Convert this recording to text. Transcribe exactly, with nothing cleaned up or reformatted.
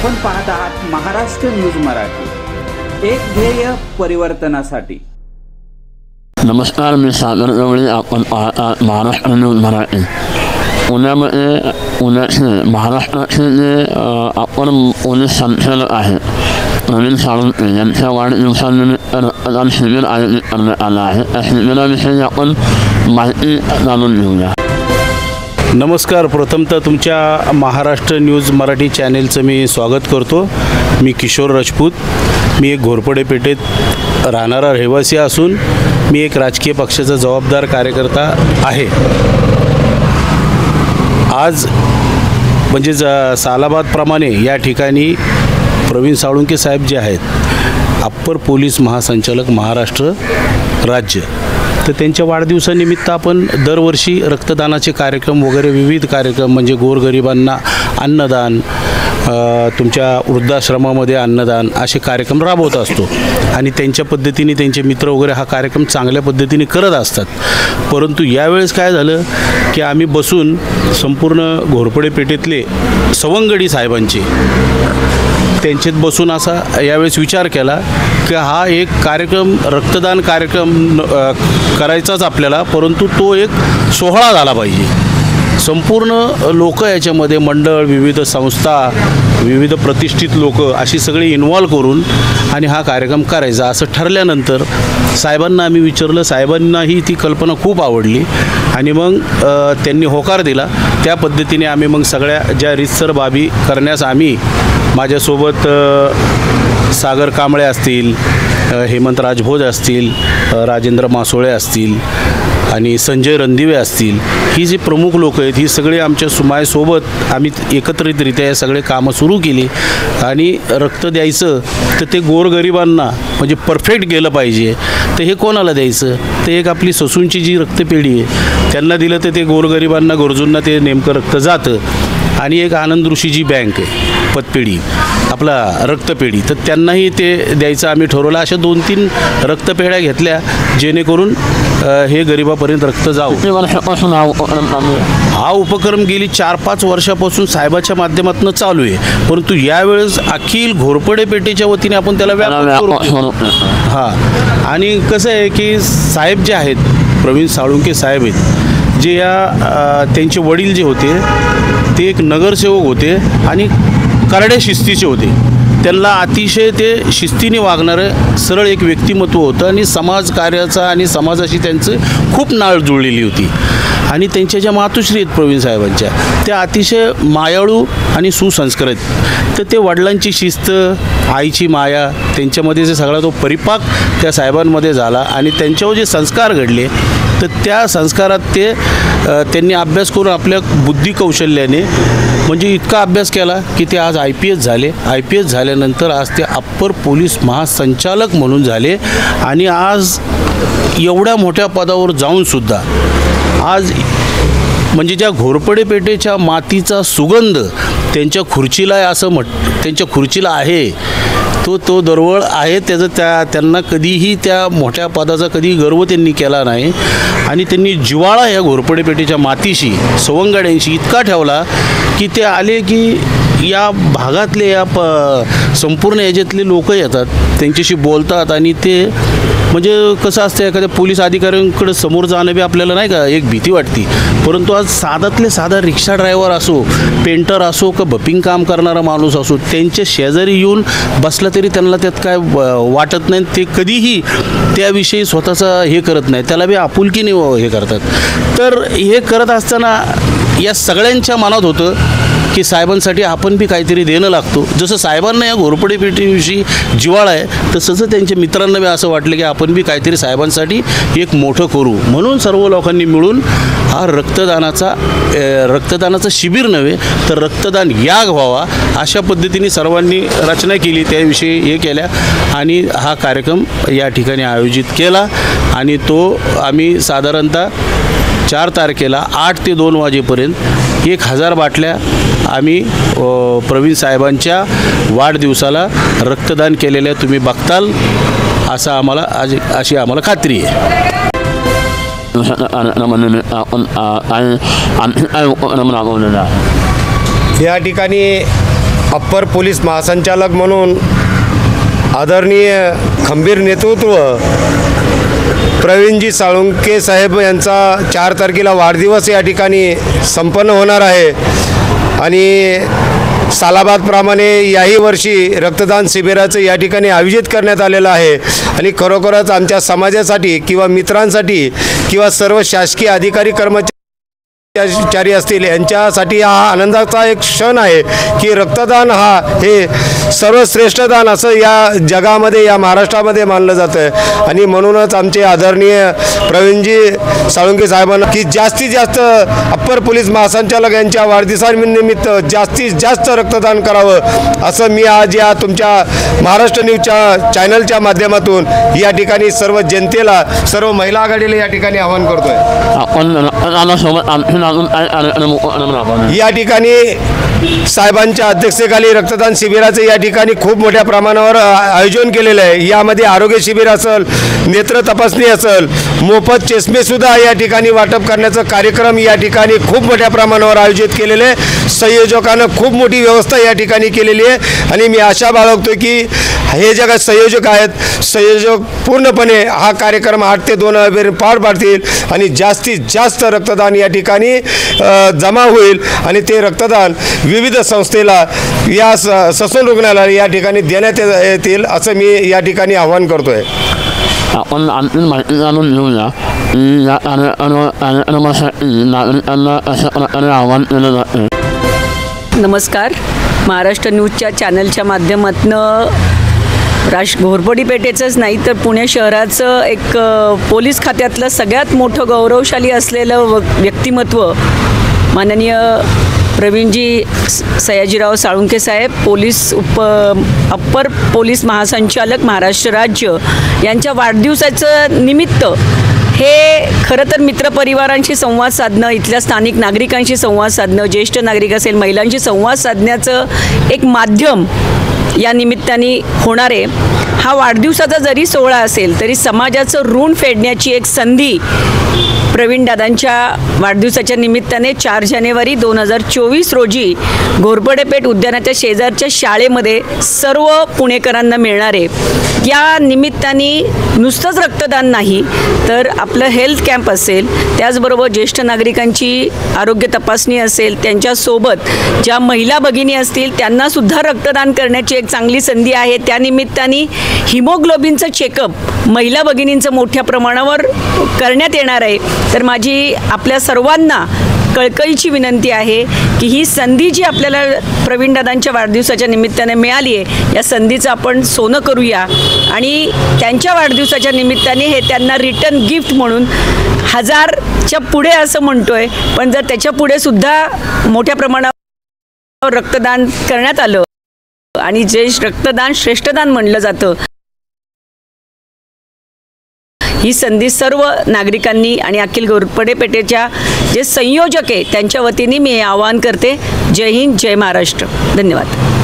आपण पाहत आहात महाराष्ट्र न्यूज मराठी, एक ध्येय परिवर्तनासाठी। नमस्कार, मी सागर गवळी। आपण पाहत आहात महाराष्ट्र न्यूज मराठी। पुण्यामध्ये पुण्याचे महाराष्ट्राचे जे आपण पोलीस संचालक आहेत प्रवीण साळुंखे यांच्या वाढदिवसानिमित्त रक्तदान शिबिर आयोजित करण्यात आलं आहे। त्या शिबिराविषयी आपण माहिती जाणून घेऊया। नमस्कार, प्रथमतः तुमच्या महाराष्ट्र न्यूज मराठी चॅनेलचं मी स्वागत करतो। मी किशोर राजपूत। मी एक घोरपडे पेठेत राहणारा रहिवासी असून मी एक राजकीय पक्षाचा जबाबदार कार्यकर्ता आहे। आज म्हणजे ज सालाबादप्रमाणे या ठिकाणी प्रवीण साळुंखे साहेब जे आहेत अप्पर पोलीस महासंचालक महाराष्ट्र राज्य, तर त्यांच्या वाढदिवसानिमित्त आपण दरवर्षी रक्तदानाचे कार्यक्रम वगैरे विविध कार्यक्रम म्हणजे गोरगरिबांना अन्नदान, तुमच्या वृद्धाश्रमामध्ये अन्नदान असे कार्यक्रम राबवत असतो आणि त्यांच्या पद्धतीने त्यांचे मित्र वगैरे हा कार्यक्रम चांगल्या पद्धतीने करत असतात। परंतु यावेळेस काय झालं की आम्ही बसून संपूर्ण घोरपडे पेठेतले सवंगडी साहेबांचे त्यांच्यात बसून असा यावेळेस विचार केला की हा एक कार्यक्रम रक्तदान कार्यक्रम करायचाच आपल्याला, परंतु तो एक सोहळा झाला पाहिजे। संपूर्ण लोक याच्यामध्ये मंडळ, विविध संस्था, विविध प्रतिष्ठित लोक अशी सगळी इन्व्हॉल्व करून आणि हा कार्यक्रम करायचा असं ठरल्यानंतर साहेबांना आम्ही विचारलं। साहेबांनाही ती कल्पना खूप आवडली आणि मग त्यांनी होकार दिला। त्या पद्धतीने आम्ही मग सगळ्या ज्या रीतसर बाबी करण्यास आम्ही माझ्यासोबत सागर कांबळे असतील, हेमंत राजभोज असतील, राजेंद्र मासोळे असतील आणि संजय रणदिवे असतील, ही जी प्रमुख लोक आहेत ही सगळे आमच्या सुमायसोबत आम्ही एकत्रितरित्या हे सगळे कामं सुरू केली आणि रक्त द्यायचं तर ते गोरगरिबांना म्हणजे परफेक्ट गेलं पाहिजे। तर हे कोणाला द्यायचं, तर एक आपली ससूनची जी रक्तपेढी आहे त्यांना दिलं तर ते गोरगरिबांना गरजूंना ते नेमकं रक्त जातं। आणि एक आनंद ऋषी जी बँक आहे पतपेढी आपला रक्तपेढी, तर त्यांनाही ते द्यायचं आम्ही ठरवलं। अशा दोन तीन रक्तपेढ्या घेतल्या जेणेकरून हे गरिबापर्यंत रक्त जावं। हा उपक्रम गेली चार पाच वर्षापासून साहेबाच्या माध्यमातून चालू आहे, परंतु यावेळेस अखिल घोरपडे पेठेच्या वतीने आपण त्याला व्यापक हां आणि कसं आहे की साहेब जे आहेत प्रवीण साळुंखे साहेब आहेत जे या त्यांचे वडील जे होते ते एक नगरसेवक होते आणि करड्या शिस्तीचे होते। त्यांना अतिशय ते शिस्तीने वागणारं सरळ एक व्यक्तिमत्व होतं आणि समाजकार्याचा आणि समाजाशी त्यांचं खूप नाळ जुळलेली होती। आणि त्यांच्या ज्या मातुश्री आहेत प्रवीण साहेबांच्या त्या अतिशय मायाळू आणि सुसंस्कृत, तर ते वडिलांची शिस्त, आईची माया त्यांच्यामध्ये जे सगळा तो परिपाक त्या साहेबांमध्ये झाला आणि त्यांच्यावर जे संस्कार घडले तर त्या संस्कारात ते त्यांनी अभ्यास करून आपल्या बुद्धी कौशल्याने म्हणजे इतका अभ्यास केला की ते आज आय पी एस झाले। आय पी एस झाल्यानंतर आज ते अप्पर पोलीस महासंचालक म्हणून झाले आणि आज एवढ्या मोठ्या पदावर जाऊनसुद्धा आज म्हणजे ज्या घोरपडे पेठेच्या मातीचा सुगंध त्यांच्या खुर्चीला आहे असं म्हट त्यांच्या खुर्चीला आहे तो तो दरवळ आहे त्याचं त्या त्यांना कधीही त्या मोठ्या पदाचा कधी गर्व त्यांनी केला नाही आणि त्यांनी जिव्हाळा या घोरपडे पेठेच्या मातीशी सवंगड्यांशी इतका ठेवला की ते आले की या भागातले या प संपूर्ण याच्यातले लोक येतात त्यांच्याशी बोलतात आणि ते म्हणजे कसं असतं एखाद्या पोलीस अधिकाऱ्यांकडे समोर जाणं बी आपल्याला नाही का एक भीती वाटते, परंतु आज साधातले साधा रिक्षा ड्रायव्हर असो, पेंटर असो का बपिंग काम करणारा माणूस असो त्यांच्या शेजारी येऊन बसला तरी त्यांना त्यात काय वाटत नाही। ते कधीही त्याविषयी स्वतःचा हे करत नाही, त्याला बी आपुलकीने हे करतात। तर हे करत असताना या सगळ्यांच्या मनात होतं की साहेबांसाठी आपण बी काहीतरी देणं लागतो। जसं साहेबांना या घोरपडे पेठेविषयी जिव्हाळा आहे तसंच त्यांच्या मित्रांना बी असं वाटलं की आपण बी काहीतरी साहेबांसाठी एक मोठं करू, म्हणून सर्व लोकांनी मिळून हा रक्तदानाचा रक्तदानाचं शिबिर नव्हे तर रक्तदान याग व्हावा अशा पद्धतीने सर्वांनी रचना केली, त्याविषयी हे केल्या आणि हा कार्यक्रम या ठिकाणी आयोजित केला आणि तो आम्ही साधारणतः चार तारखेला आठ ते दोन वाजेपर्यंत एक हजार बाटल्या आम्ही प्रवीण साहेबांच्या वाढदिवसाला रक्तदान केलेल्या तुम्ही बघताल असं आम्हाला आज अशी आम्हाला खात्री आहे। या ठिकाणी अप्पर पोलीस महासंचालक म्हणून आदरणीय खंबीर नेतृत्व प्रवीणजी साळुंके साहेब यांचा चार तारखेला वाढदिवस या ठिकाणी संपन्न होणार आहे आणि सालाबादप्रमाणे याही वर्षी रक्तदान शिबिराचं या ठिकाणी आयोजित करण्यात आलेलं आहे आणि खरोखरच आमच्या समाजासाठी किंवा मित्रांसाठी किंवा सर्व शासकीय अधिकारी कर्मचारी चारी असतील यांच्यासाठी हा आनंदाचा एक क्षण आहे की रक्तदान हा हे सर्वश्रेष्ठ दान असं या जगामध्ये या महाराष्ट्रामध्ये मानलं जातं आणि म्हणूनच आमचे आदरणीय प्रवीणजी साळुंके साहेबांना की जास्तीत जास्त अप्पर पोलीस महासंचालक यांच्या वाढदिवसानिमित्त जास्तीत जास्त रक्तदान करावं असं मी आज या तुमच्या महाराष्ट्र न्यूजच्या चॅनलच्या माध्यमातून या ठिकाणी सर्व जनतेला सर्व महिला आघाडीला या ठिकाणी आवाहन करतोय। आपण रक्तदानासोबत आणखी अजून काय कार्यक्रम राबवणार? या ठिकाणी साहेबांच्या अध्यक्षतेखाली रक्तदान शिबिराचं या ठिकाणी खूप मोठ्या प्रमाणावर आयोजन केलेलं आहे। यामध्ये आरोग्य शिबिर असेल, नेत्र तपासणी असेल, मोफत चष्मेसुद्धा या ठिकाणी वाटप करण्याचा कार्यक्रम या ठिकाणी खूप मोठ्या प्रमाणावर आयोजित केलेले आहे। संयोजकानं खूप मोठी व्यवस्था या ठिकाणी केलेली आहे आणि मी आशा बाळगतो की हे जगात संयोजक आहेत, संयोजक पूर्णपणे हा कार्यक्रम आठ ते दोन वेळ पार पाडतील आणि जास्तीत जास्त रक्तदान या ठिकाणी जमा होईल आणि ते रक्तदान विविध संस्थेला या ससून रुग्णालयाला या ठिकाणी देण्यात येतील असं मी या ठिकाणी आवाहन करतोय। आपण आणखी माहिती जाणून घेऊया की या कार्यक्रमासाठी नागरिकांना अशा प्रकारे आवाहन केलं जाते। नमस्कार, महाराष्ट्र न्यूजच्या चॅनलच्या माध्यमातून राश घोरपडी पेठेचंच नाही तर पुणे शहराचं एक पोलीस खात्यातलं सगळ्यात मोठं गौरवशाली असलेलं व व्यक्तिमत्व माननीय प्रवीणजी सयाजीराव साळुंके साहेब, पोलीस उप अप्पर पोलीस महासंचालक महाराष्ट्र राज्य यांच्या वाढदिवसाचं निमित्त हे खरं तर मित्रपरिवारांशी संवाद साधणं, इथल्या स्थानिक नागरिकांशी संवाद साधणं, ज्येष्ठ नागरिक असेल महिलांशी संवाद साधण्याचं एक माध्यम या निमित्ताने होणारे हा वाढदिवसाचा जरी सोहळा असेल तरी समाजाचं ऋण फेडण्याची एक संधी प्रवीणदादांच्या वाढदिवसाच्या निमित्ताने चार जानेवारी दोन हजार चोवीस रोजी घोरपडेपेठ उद्यानाच्या शेजारच्या शाळेमध्ये सर्व पुणेकरांना मिळणार आहे। या निमित्ताने नुसतंच रक्तदान नाही तर आपलं हेल्थ कॅम्प असेल, त्याचबरोबर ज्येष्ठ नागरिकांची आरोग्य तपासणी असेल, त्यांच्यासोबत ज्या महिला भगिनी असतील त्यांनासुद्धा रक्तदान करण्याची एक चांगली संधी आहे। त्यानिमित्ताने हिमोग्लोबिनचं चेकअप महिला भगिनींचं मोठ्या प्रमाणावर करण्यात येणार आहे। तर माझी आपल्या सर्वांना कळकळीची विनंती आहे की ही संधी जी आपल्याला प्रवीणदादांच्या वाढदिवसाच्या निमित्ताने मिळाली आहे या संधीचं आपण सोनं करूया आणि त्यांच्या वाढदिवसाच्या निमित्ताने हे त्यांना रिटर्न गिफ्ट म्हणून हजारच्या पुढे असं म्हणतोय, पण जर त्याच्या पुढे सुद्धा मोठ्या प्रमाणावर रक्तदान करण्यात आलं आणि जे रक्तदान श्रेष्ठदान म्हणलं जातं, ही संधी सर्व नागरिकांनी आणि अखिल घोरपडे पेठेच्या जे संयोजक आहे त्यांच्या वतीने मी आवाहन करते। जय हिंद, जय महाराष्ट्र, धन्यवाद।